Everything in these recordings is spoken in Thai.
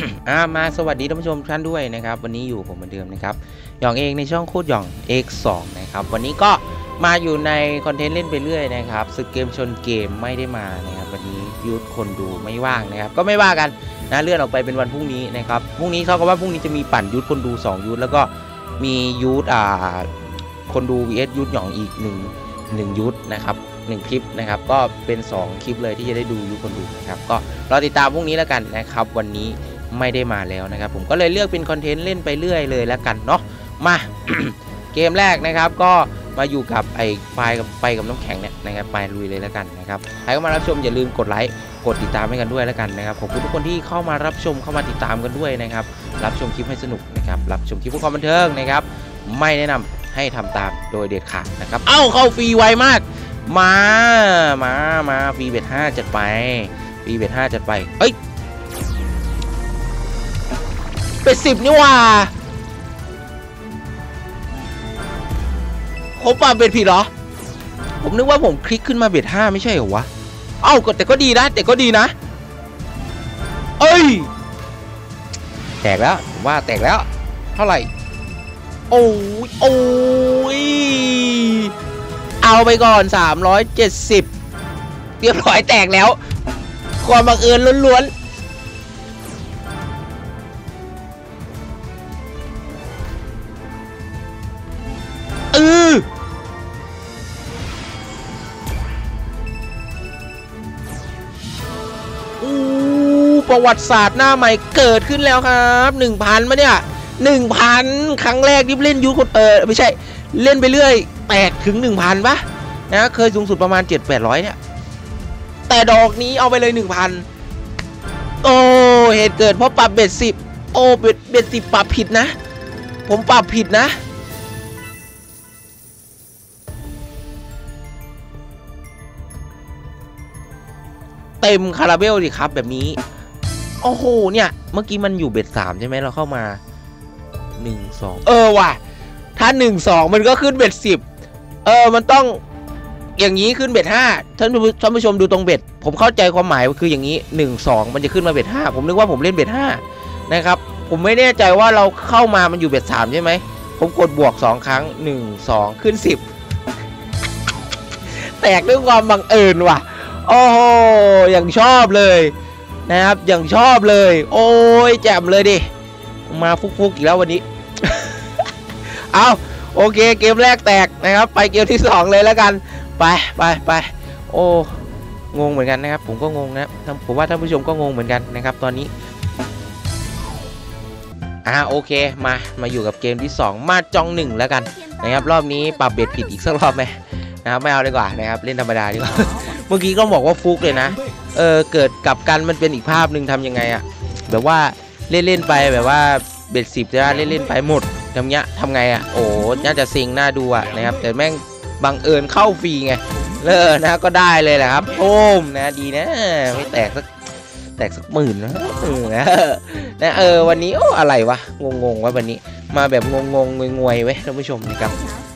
มาสวัสดีท่านผู้ชมท่านด้วยนะครับวันนี้อยู่ผมเหมือนเดิมนะครับหยองเองในช่องโคตรหยอง X2 นะครับวันนี้ก็มาอยู่ในคอนเทนต์เล่นไปเรื่อยนะครับศึกเกมชนเกมไม่ได้มานะครับวันนี้ยุทธคนดูไม่ว่างนะครับก็ไม่ว่ากันนะเลื่อนออกไปเป็นวันพรุ่งนี้นะครับพรุ่งนี้เขาก็ว่าพรุ่งนี้จะมีปั่นยุทธคนดู2ยุทธแล้วก็มียุทธคนดู vs ยุทธหยองอีก1ยุทธนะครับ1คลิปนะครับก็เป็น2คลิปเลยที่จะได้ดูยุทธคนดูนะครับก็รอติดตามพรุ่งนี้แล้วกันนะครับวันนี้ไม่ได้มาแล้วนะครับผมก็เลยเลือกเป็นคอนเทนต์เล่นไปเรื่อยเลยแล้วกันเนาะมา เกมแรกนะครับก็มาอยู่กับไอ้ไฟกับน้ำแข็งเนี่ยนะครับไปลุยเลยแล้วกันนะครับใครเข้ามารับชมอย่าลืมกดไลค์กดติดตามให้กันด้วยแล้วกันนะครับขอบคุณทุกคนที่เข้ามารับชมเข้ามาติดตามกันด้วยนะครับรับชมคลิปให้สนุกนะครับรับชมคลิปเพื่อความบันเทิงนะครับไม่แนะนำให้ทำตามโดยเด็ดขาดนะครับเข้าฟรีไวมากมาฟรีเบ็ด5จัดไปฟรีเบ็ด5จัดไปเอ้ยเป็น10นี่ว่าผมปรับเบ็ดผิดเหรอผมนึกว่าผมคลิกขึ้นมาเบ็ด5ไม่ใช่เหรอวะแต่ก็ดีนะเอ้ยแตกแล้วผมว่าแตกแล้วเท่าไหร่โอ้ยเอาไปก่อน370เรียบร้อยแตกแล้วความบังเอิญล้วนประวัติศาสตร์หน้าใหม่เกิดขึ้นแล้วครับ 1,000 มาเนี่ย 1,000 ครั้งแรกที่เล่นยูคนไม่ใช่เล่นไปเรื่อยแตกถึง 1,000 ปะนะเคยสูงสุดประมาณ 700-800 เนี่ยแต่ดอกนี้เอาไปเลย 1,000 โอ้เหตุเกิดเพราะปรับเบ็ด10โอ้เบ็ด10ปรับผิดนะผมปรับผิดนะเต็มคาราเบลดิครับแบบนี้โอ้โหเนี่ยเมื่อกี้มันอยู่เบ็ด3ใช่ไหมเราเข้ามา1-2ว่ะถ้า1-2มันก็ขึ้นเบ็ด10มันต้องอย่างนี้ขึ้นเบ็ด5ท่านผู้ชมดูตรงเบ็ดผมเข้าใจความหมายคืออย่างนี้1-2มันจะขึ้นมาเบ็ด5ผมนึกว่าผมเล่นเบ็ด5นะครับผมไม่แน่ใจว่าเราเข้ามามันอยู่เบ็ด3ใช่ไหมผมกดบวก2ครั้ง1-2ขึ้น10แตกด้วยความบังเอิญว่ะโอ้โหอย่างชอบเลยนะครับอย่างชอบเลยโอ้ยแจ่มเลยดิมาฟุกอีกแล้ววันนี้ เอาโอเคเกมแรกแตกนะครับไปเกมที่2เลยแล้วกันไปโอ้งงเหมือนกันนะครับผมก็งงนะผมว่าท่านผู้ชมก็งงเหมือนกันนะครับตอนนี้โอเคมาอยู่กับเกมที่2มาจอง1แล้วกันนะครับรอบนี้ปรับเบ็ดผิดอีกสักรอบไหมนะครับไม่เอาดีกว่านะครับเล่นธรรมดาดีกว่า เมื่อกี้ก็บอกว่าฟุกเลยนะเกิดกับกันมันเป็นอีกภาพหนึ่งทำยังไงอะแบบว่าเล่นไปแบบว่าเบ็ด10จะเล่นไปหมดทำไงอะโอ้น่าจะซิงน่าดูอะนะครับแต่แม่งบังเอิญเข้าฟรีไงนะก็ได้เลยแหละครับโอ้มนะดีนะไม่แตกสัก10,000นะวันนี้อะไรวะงงว่าวันนี้มาแบบงงๆงวยๆไว้ท่านผู้ชมนะครับ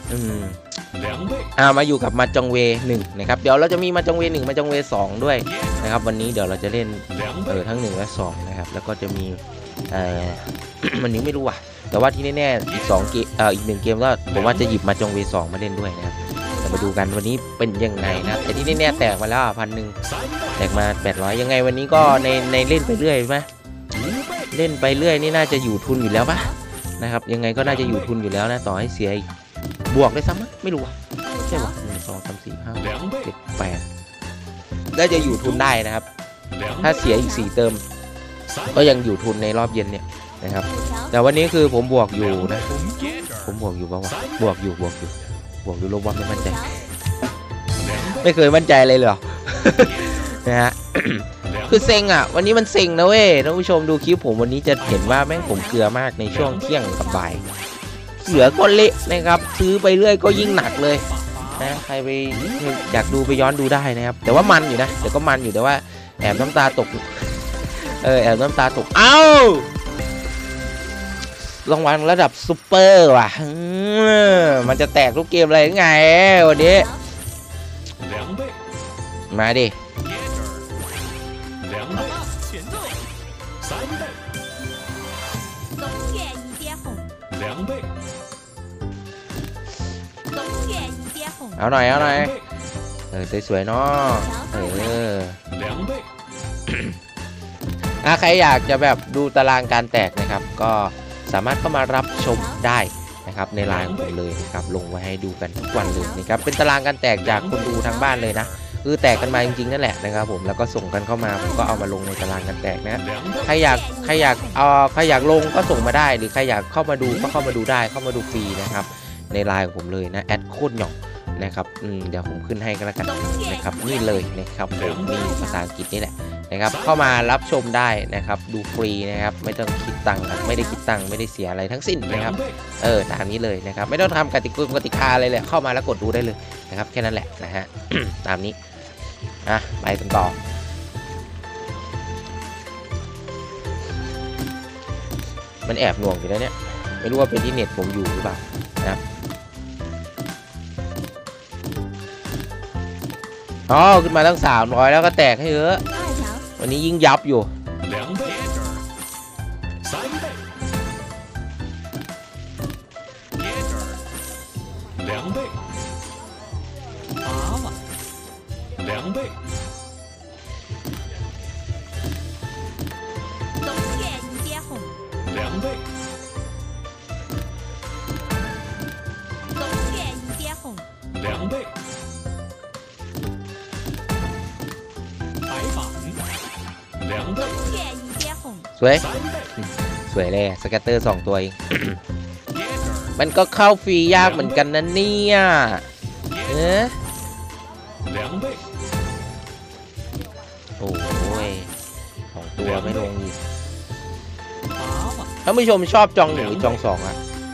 มาอยู่กับมาจองเว1นะครับเดี๋ยวเราจะมีมาจองเว1มาจองเว2ด้วยนะครับวันนี้เดี๋ยวเราจะเล่นทั้ง1และ2นะครับแล้วก็จะมีวันนี้ไม่รู้แต่ว่าที่แน่ๆอีก2เกมอีก1เกมก็ผมว่าจะหยิบมาจองเว2มาเล่นด้วยนะครับจะมาดูกันวันนี้เป็นยังไงนะแต่ที่แน่ๆแตกมาแล้ว1,000แตกมา800ยังไงวันนี้ก็ในเล่นไปเรื่อยไหมเล่นไปเรื่อยนี่น่าจะอยู่ทุนอยู่แล้วปะนะครับยังไงก็น่าจะอยู่ทุนอยู่แล้วนะต่อให้เสียบวกได้ซ้ำไม่รู้ใช่ปะ1 2 3 4 5 6 7 8น่าจะอยู่ทุนได้นะครับถ้าเสียอีก4เติมก็ยังอยู่ทุนในรอบเย็นเนี่ยนะครับแต่วันนี้คือผมบวกอยู่นะผมบวกอยู่ป่าวบวกอยู่ลบว่าไม่มั่นใจไม่เคยมั่นใจเลยเหรอ นะฮะ คือเซ็งวันนี้มันเซ็งนะเว้ยท่านผู้ชมดูคลิปผมวันนี้จะเห็นว่าแม่งผมเกลือมากในช่วงเที่ยงกับบ่ายเสือก็เละนะครับซื้อไปเรื่อยก็ยิ่งหนักเลยนะใครไปอยากดูไปย้อนดูได้นะครับแต่ว่ามันอยู่นะแต่ก็มันอยู่แต่ว่าแอบน้ำตาตกแอบน้ำตาตกรางวัลระดับซุปเปอร์ว่ะมันจะแตกทุกเกมอะไรไงวันนี้มาดิเอาหน่อยเอาหน่อยสวยๆเนาะใครอยากจะแบบดูตารางการแตกนะครับก็สามารถเข้ามารับชมได้นะครับในไลน์ของผมเลยนะครับลงไว้ให้ดูกันทุกวันเลยนะครับเป็นตารางการแตกจากคนดูทางบ้านเลยนะคือแตกกันมาจริงๆนั่นแหละนะครับผมแล้วก็ส่งกันเข้ามาผมก็เอามาลงในตารางการแตกนะใครอยากลงก็ส่งมาได้หรือใครอยากเข้ามาดูก็เข้ามาดูได้เข้ามาดูฟรีนะครับในไลน์ของผมเลยนะแอดโคตรหย่องนะครับเดี๋ยวผมขึ้นให้ก็แล้วกันนะครับนี่เลยนะครับผมมีภาษาอังกฤษนี่แหละนะครับเข้ามารับชมได้นะครับดูฟรีนะครับไม่ต้องคิดตังค์ไม่ได้คิดตังค์ไม่ได้เสียอะไรทั้งสิ้นนะครับตามนี้เลยนะครับไม่ต้องทำกติกาอะไรเลยเข้ามาแล้วกดดูได้เลยนะครับแค่นั้นแหละนะฮะ ตามนี้ไปกันต่อมันแอบหน่วงอยู่แล้วเนี่ยไม่รู้ว่าเป็นที่เน็ตผมอยู่หรือเปล่านะครับขึ้นมาตั้ง300แล้วก็แตกให้เยอะวันนี้ยิ่งยับอยู่สวยเลยสแกตเตอร์2ตัวเอง มันก็เข้าฟรียากเหมือนกันนะเนี่ยโอ้ย2ตัวไม่ลงอีกท่านผู้ชมชอบจอง1หรือจอง2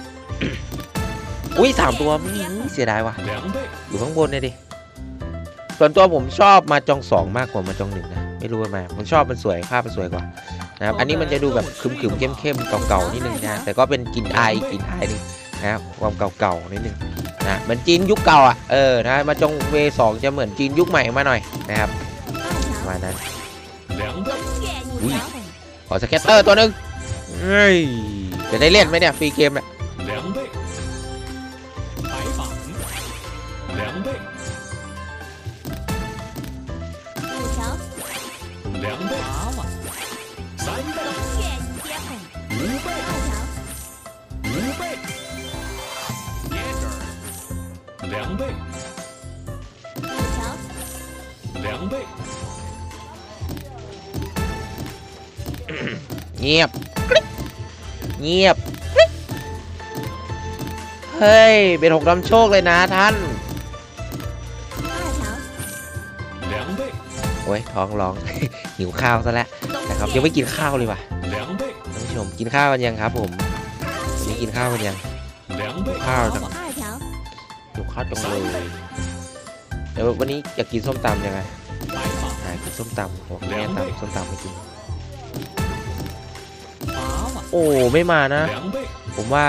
อุ้ย3ตัวเสียดายว่ะอยู่ข้างบนเลยดิส่วนตัวผมชอบมาจอง2มากกว่ามาจอง1นะไม่รู้ทำไมผมชอบมันสวยภาพมันสวยกว่านะครับอันนี้มันจะดูแบบขึมๆเข้มๆเก่าๆนิดนึงนะแต่ก็เป็นกลิ่นอายนึงนะครับความเก่าๆนิดนึงนะเหมือนจีนยุคเก่านะมาจงเว2จะเหมือนจีนยุคใหม่มาหน่อยนะครับประมาณนั้นขอสเก็ตเตอร์ตัวนึงจะได้เล่นไหมเนี่ยฟรีเกมเนี่ยเงียบเฮ้ยเป็น6นำโชคเลยนะท่านโอ้ยท้องร้อง หิวข้าวซะแล้วนะครับยังไม่กินข้าวเลยว่ะท่านผู้ชมกินข้าวกันยังครับผมนี่กินข้าวกันยังข้าวจังเลยเดี๋ยววันนี้อยากกินส้มตำยังไงกินส้มตำผมแม่ตำส้มตำไม่กินโอ้ไม่มานะผมว่า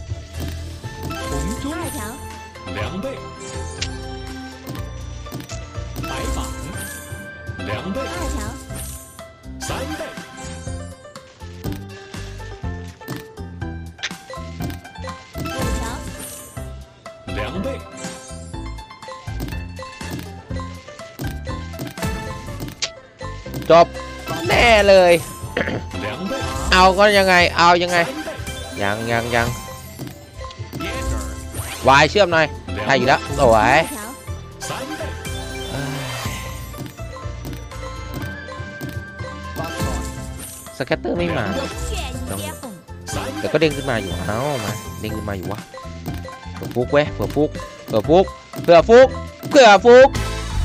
จบแน่เลย เอาก็ยังไงยังวายเชื่อมหน่อยได้อยู่แล้วสวยสแกตเตอร์ไม่มาแต่ก็เด้งขึ้นมาอยู่มาเด้งขึ้นมาอยู่วะเผื่อฟุกเผื่อฟุก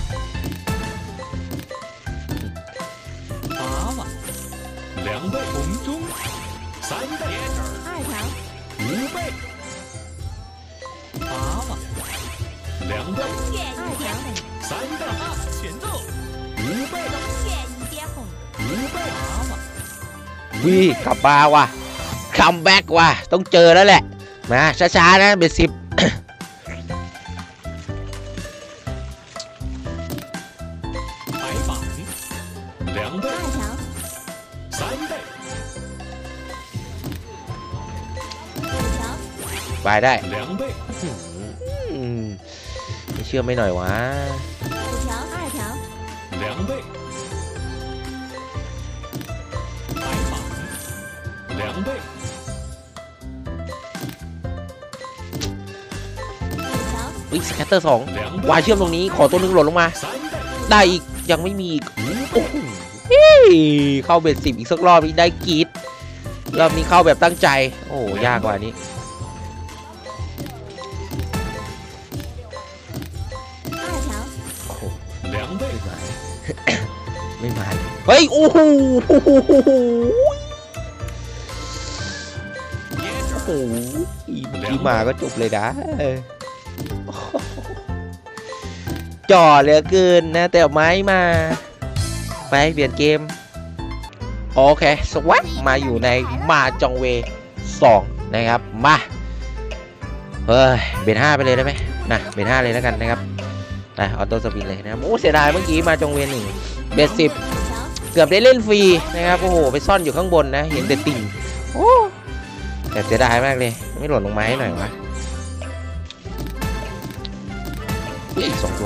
กลับมาว่ะคัมแบ็กว่ะต้องเจอแล้วแหละมาช้าๆนะเบ็ด10 วายได้ไม่เชื่อไม่หน่อยวะอุ๊ยสแคตเตอร์2วายเชื่อมตรงนี้ขอตัวนึงหล่นลงมาได้อีกยังไม่มีอีกโอ้โหเข้าเบ็ด10อีกสักรอบนี้ได้กรีดรอบนี้เข้าแบบตั้งใจโอ้ยากกว่านี้โอ้โหไม่มาเฮ้ยโอ้โหที่มาก็จบเลยนะจ่อเหลือเกินนะแต่ไม้มาไปเปลี่ยนเกมโอเคสวัสดีมาอยู่ในมาจองเว2นะครับมาเฮ้ยเบน5ไปเลยได้ไหมนะเบน5เลยแล้วกันนะครับไปออโต้สปินเลยนะโอ้เสียดายเมื่อกี้มาจองเว1เบน10เกือบได้เล่นฟรีนะครับโอ้โหไปซ่อนอยู่ข้างบนนะเห็นแต่ติ่งโอ้แต่เสียดายมากเลยไม่หล่นลงมาให้หน่อยวะอีก2ตัว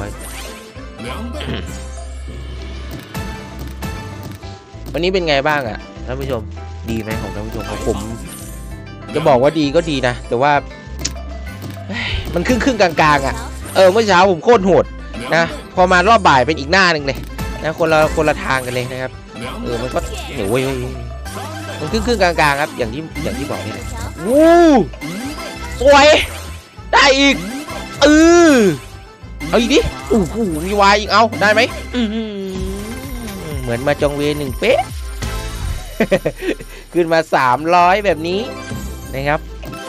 วันนี้เป็นไงบ้างอ่ะท่านผู้ชมดีไหมของท่านผู้ชมของผมจะบอกว่าดีก็ดีนะแต่ว่ามันครึ่งกลางๆอ่ะเมื่อเช้าผมโคตรโหดนะพอมารอบบ่ายเป็นอีกหน้าหนึ่งเลยนะคนละทางกันเลยนะครับมันก็เหนียวเว้ยมันครึ่งกลางๆครับอย่างที่บอกนี่แหละวู้สวยได้อีกเอาอีกดิโอ้โหมีวายอีกเอาได้ไหมเหมือนมาจองเว1เป๊ะ ขึ้นมา300แบบนี้นะครับ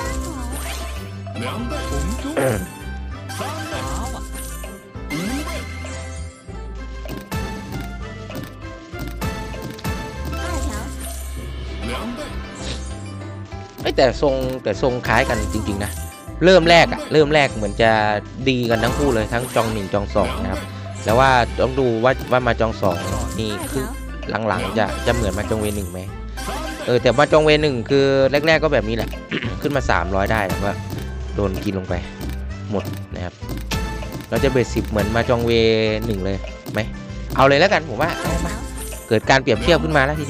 แต่ทรงคล้ายกันจริงๆนะเริ่มแรกเหมือนจะดีกันทั้งคู่เลยทั้งจอง1จอง2นะครับแล้วว่าต้องดูว่ามาจอง2นี่คือหลังๆจะเหมือนมาจองเว1ไหมแต่มาจองเว1คือแรกๆก็แบบนี้แหละ ขึ้นมา300ได้แล้วก็โดนกินลงไปหมดนะครับเราจะเบส10เหมือนมาจองเว1เลยไหมเอาเลยแล้วกันผมว่าเกิดการเปรียบเทียบขึ้นมาแล้วทีนี้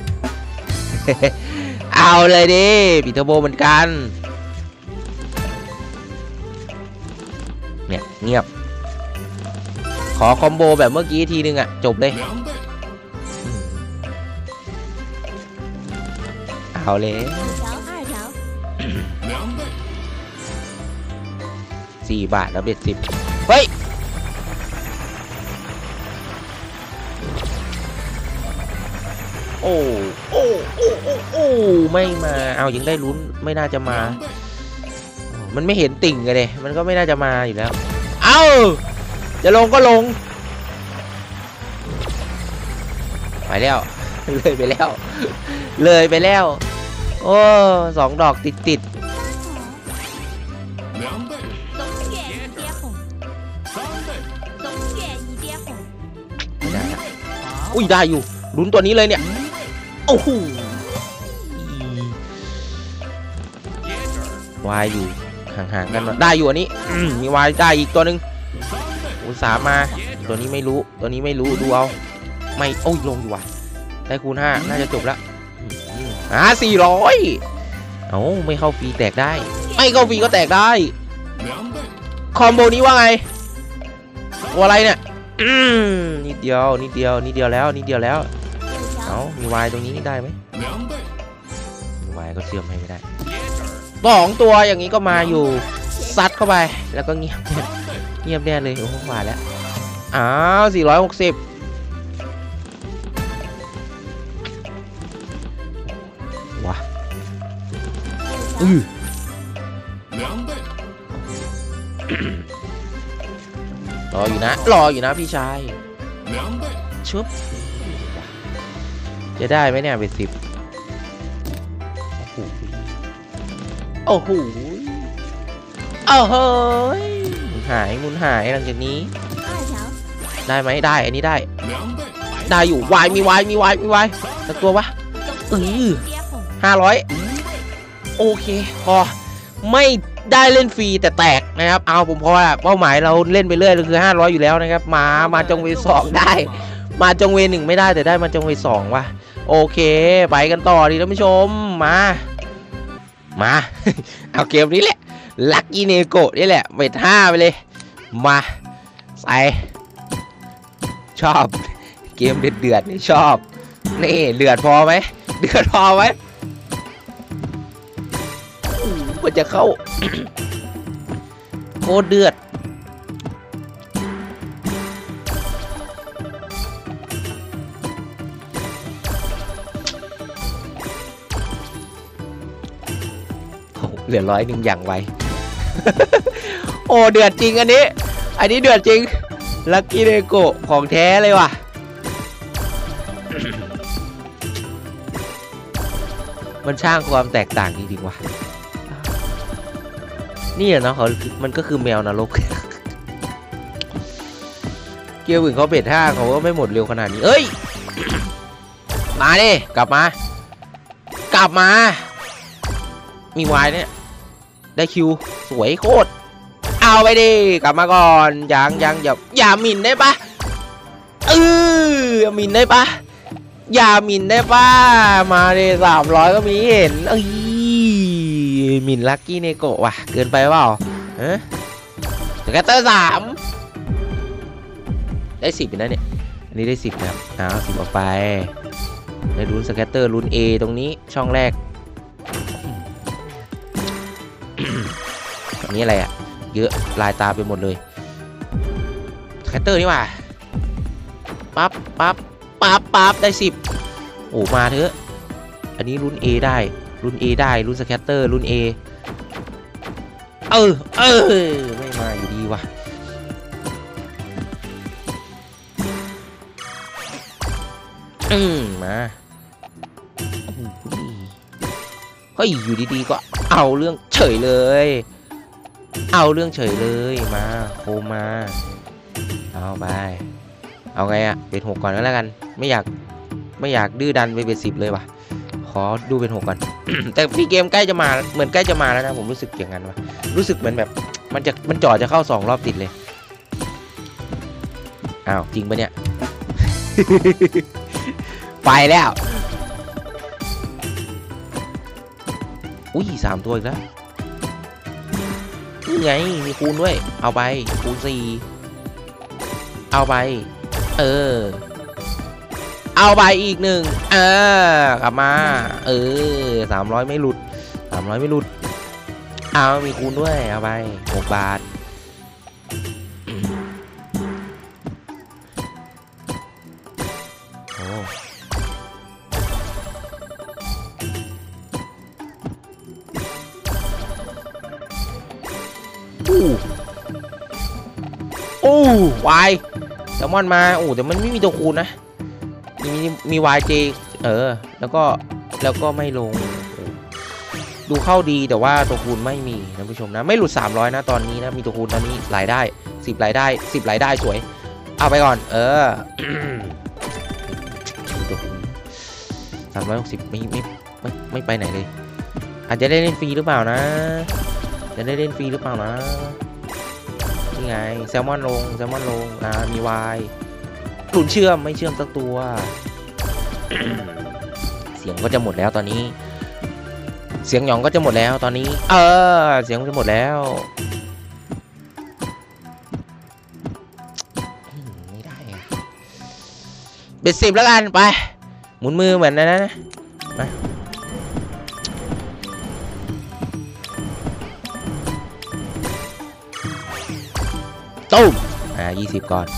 เอาเลยดิปิดเทอร์โบเหมือนกันเนี่ยเงียบขอคอมโบแบบเมื่อกี้ทีนึงอ่ะจบเลยเอาเลย4 บาทแล้วเบ็ด10เฮ้ยโอ้ไม่มาเอายังได้ลุ้นไม่น่าจะมามันไม่เห็นติ่งเลยมันก็ไม่น่าจะมาอยู่แล้วเอาจะลงก็ลงไปแล้วเลยไปแล้วโอ้2 ดอกติดไม่ได้นะอุ้ยได้อยู่ลุ้นตัวนี้เลยเนี่ยโอ้โหวายอยู่ห่างๆกันได้อยู่อันนี้มีวายได้อีกตัวหนึ่งอุตส่าห์มาตัวนี้ไม่รู้ดูเอาไม่โอ้ยลงอยู่ว่ะได้คูณ5น่าจะจบแล้ว400เอาไม่เข้าฟรีแตกได้ไม่เข้าฟรีก็แตกได้คอมโบนี้ว่าไงตัวอะไรเนี่ยนิดเดียวแล้วเอามีวายตรงนี้ได้ไหมมีวายก็เชื่อมให้ไม่ได้2 ตัวอย่างนี้ก็มาอยู่ซัดเข้าไปแล้วก็เงียบแน่เลยโอ้โหมาแล้วอ้าว460ว้ารออยู่นะพี่ชายชุบจะได้ไหมเนี่ยเป็น10โอ้โหหมุนหายหลังจากนี้ได้ไหมได้อันนี้ได้อยู่วายมีวายสักตัววะ500โอเคพอได้เล่นฟรีแต่แตกนะครับเอาผมเพราะว่าเป้าหมายเราเล่นไปเรื่อยคือ500อยู่แล้วนะครับมาจงเว2ได้มาจงเว1ไม่ได้แต่ได้มาจงเว2ว่ะโอเคไปกันต่อดีท่านผู้ชมมา เอาเกมนี้แหละลัคกี้เนโกะนี่แหละเวท5ไปเลยมาใส่ชอบเกมเดือดนี่ชอบนี่เดือดพอไหมเดือดพอไหมมันจะเข้า โคตรเดือดเหลือ100อย่างไว โอ้เดือดจริงอันนี้เดือดจริงลัคกี้เนโกะของแท้เลยว่ะ มันช่างความแตกต่างจริงๆว่ะนี่เนาะมันก็คือแมวนรก เกียวอื่นเขาเบ็ด5เขาก็ไม่หมดเร็วขนาดนี้เอ้ย มาดิกลับมามีวายเนี่ยได้คิวสวยโคตรเอาไปดิกลับมาก่อนยังอย่าหมิ่นได้ปะหมิ่นได้ปะอย่าหมิ่นได้ปะมาดิ300ก็มีเห็นหมิ่นลัคกี้เนโกะว่ะเกินไปเปล่าสแกตเตอร์3ได้10นะเนี่ยอันนี้ได้10นะครับ10ออกไปได้ลุ้นสแกตเตอร์ลุ้น A ตรงนี้ช่องแรก อันนี้อะไรอะเยอะลายตาไปหมดเลยสแกตเตอร์นี่ว่ะปั๊บได้10โอ้มาเถอะอันนี้ลุ้น A ได้ลุ้นสแกตเตอร์ลุ้น A ไม่มาอยู่ดีว่ะมาเฮ้ยอยู่ดีๆก็เอาเรื่องเฉยเลยมาโคมาเอาไปเอาไงอะเป็น6ก่อนก็แล้วกันไม่อยากดื้อดันไปเป็น10เลยว่ะขอดูเป็น6ก่อน แต่พี่เกมใกล้จะมาเหมือนใกล้จะมาแล้วนะผมรู้สึกอย่างนั้นว่ะรู้สึกเหมือนแบบมันจ่อจะเข้า2รอบติดเลยอ้าวจริงปะเนี่ย ไปแล้วอุ้ย3ตัวอีกแล้วนี่ไงมีคูณด้วยเอาไปคูณ4เอาไปเอาไปอีก1กลับมา300ไม่หลุดเอามีคูณด้วยเอาไป6 บาทโอ้วายแซลมอนมาแต่มันไม่มีตัวคูณนะมี YJ แล้วก็ไม่ลงดูเข้าดีแต่ว่าตัวคูณไม่มีนะผู้ชมนะไม่หลุด300นะตอนนี้นะมีตัวคูณตอนนี้รายได้10รายได้สวยเอาไปก่อนตัวคูณ360ไม่ไปไหนเลยอาจจะได้เล่นฟรีหรือเปล่านะนี่ไงแซลมอนลงมีวายหลุนเชื่อมไม่เชื่อมสักตัว เสียงก็จะหมดแล้วตอนนี้เสียงหยองก็จะหมดแล้วตอนนี้เสียงจะหมดแล้วไม่ได้เบ็ด10แล้วกันไปหมุนมือเหมือนนั้นนะมาตุ้ม20ก่อน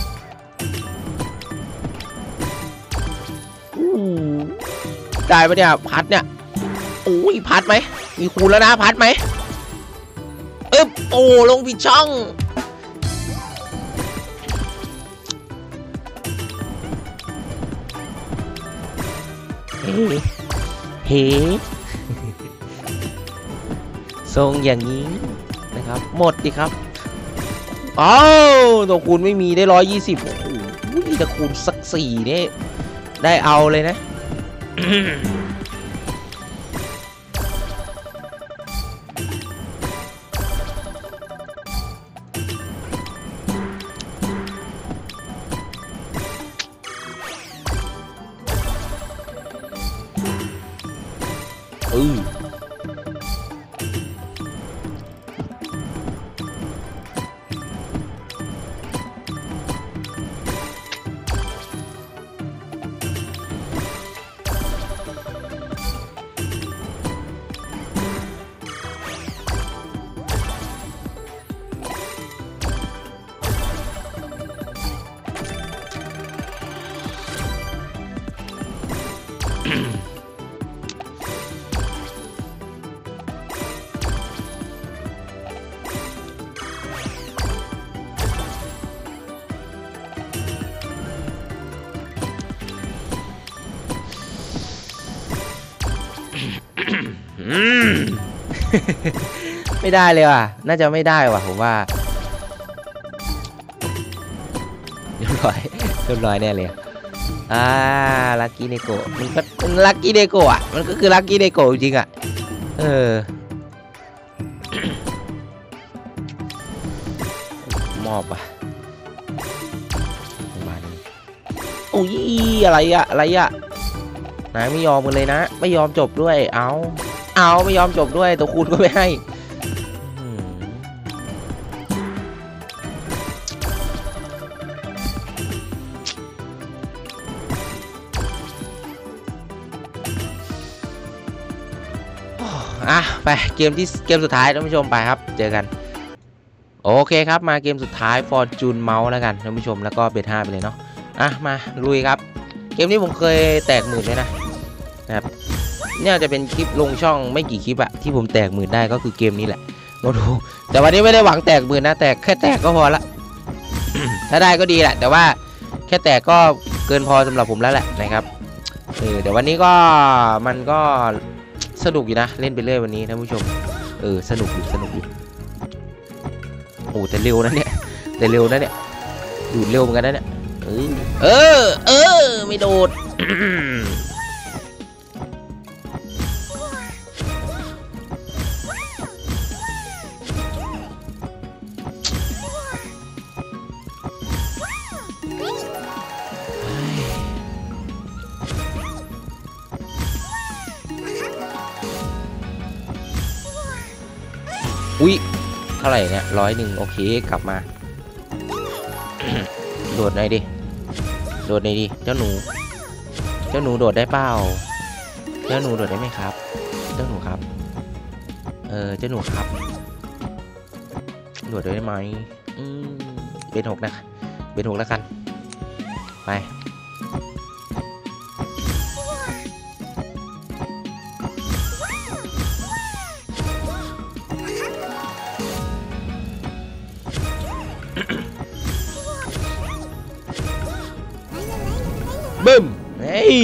ได้ปะเนี่ยพัดเนี่ยโอ้ยพัดไหมมีคูณแล้วนะพัดไหมโอ้ลงผิดช่องเฮ้ทรงอย่างนี้นะครับหมดดิครับตัวคูณไม่มีได้120โอ้โหแต่คูณสัก4นี่ได้เอาเลยนะไม่ได้เลยว่ะน่าจะไม่ได้ว่ะผมว่าเรียบร้อยแน่เลยลักกี้เนโกะมันก็ลักกี้เนโกะอ่ะมันก็คือลักกี้เนโกะจริงอ่ะมอบอ่ะมาดิโอ้ยอะไรอ่ะนายไม่ยอมกันเลยนะไม่ยอมจบด้วยเอาไม่ยอมจบด้วยตัวคูณก็ไม่ให้ไปเกมสุดท้ายท่านผู้ชมไปครับเจอกันโอเคครับมาเกมสุดท้าย Fortune Mouse แล้วกันท่านผู้ชมแล้วก็เบท5ไปเลยเนาะมาลุยครับเกมนี้ผมเคยแตกหมื่นเลยนะครับเนี่ยจะเป็นคลิปลงช่องไม่กี่คลิปอะที่ผมแตกหมื่นได้ก็คือเกมนี้แหละมาดูแต่วันนี้ไม่ได้หวังแตกหมื่นนะแค่แตกก็พอละ ถ้าได้ก็ดีแหละแต่ว่าแค่แตกก็เกินพอสำหรับผมแล้วแหละนะครับเดี๋ยววันนี้ก็มันก็สนุกอยู่นะเล่นไปเรื่อยวันนี้ท่านผู้ชมสนุกอยู่โอ้แต่เร็วนะเนี่ยดูดเร็วเหมือนกันนะเนี่ยไม่โดด อุ๊ยเท่าไหร่เนี่ย101โอเคกลับมา โดดหน่อยดิเจ้าหนูโดดได้เปล่าเจ้าหนูโดดได้ไหมครับเจ้าหนูครับเจ้าหนูครับโดดได้ไหมเป็น6นะเป็น6แล้วกันไปบึ้มเฮ้ย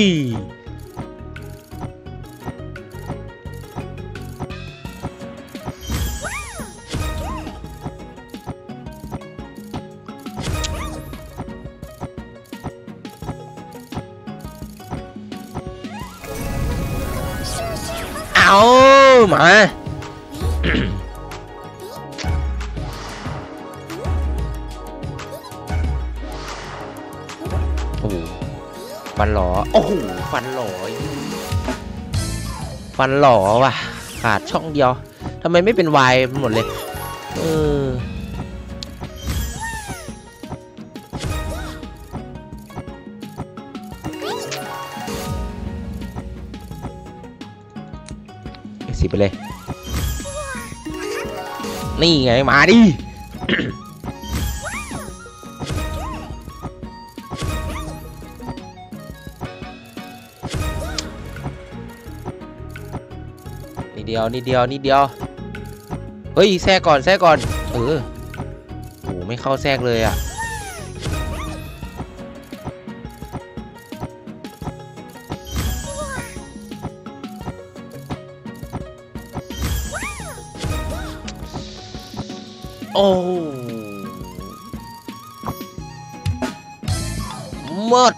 เอามา ฟันหลอโอ้โหฟันหลอว่ะขาดช่องเดียวทำไมไม่เป็นวายหมดเลย10ไปเลยนี่ไงมาดิ นิดเดียวเฮ้ยแทรกก่อนโอ้ไม่เข้าแทรกเลยอ่ะโอ้หมด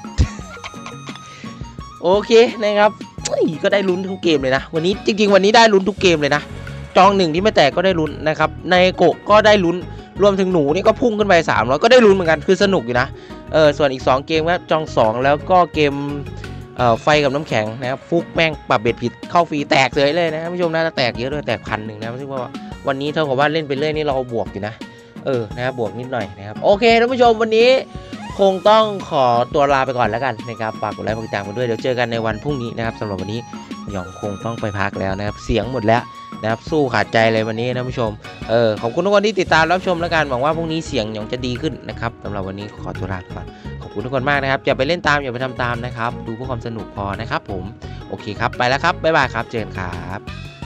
โอเคนะครับก็ได้ลุ้นทุกเกมเลยนะวันนี้จริงๆวันนี้ได้ลุ้นทุกเกมเลยนะจอง1ที่ไม่แตกก็ได้ลุ้นนะครับในโกะก็ได้ลุ้นรวมถึงหนูนี่ก็พุ่งขึ้นไป300ก็ได้ลุ้นเหมือนกันคือสนุกอยู่นะส่วนอีก2เกมครับจอง2แล้วก็เกมไฟกับน้ำแข็งนะครับฟุกแม่งปรับเบ็ดผิดเข้าฟรีแตกเลยนะท่านผู้ชมน่าจะแตกเยอะด้วยแตก1,000นะซึ่งว่าวันนี้เท่ากับว่าเล่นไปเรื่อยนี่เราบวกอยู่นะนะครับบวกนิดหน่อยนะครับโอเคท่านผู้ชมวันนี้คงต้องขอตัวลาไปก่อนแล้วกันนะครับฝากกดไลค์กดติดตามกันด้วยเดี๋ยวเจอกันในวันพรุ่งนี้นะครับสำหรับวันนี้หยองคงต้องไปพักแล้วนะครับเสียงหมดแล้วนะครับสู้ขาดใจเลยวันนี้ท่านผู้ชมขอบคุณทุกคนที่ติดตามรับชมแล้วกันหวังว่าพรุ่งนี้เสียงหยองจะดีขึ้นนะครับสำหรับวันนี้ขอตัวลาไปก่อนขอบคุณทุกคนมากนะครับอย่าไปเล่นตามอย่าไปทำตามนะครับดูเพื่อความสนุกพอนะครับผมโอเคครับไปแล้วครับบ๊ายบายครับเจอกันครับ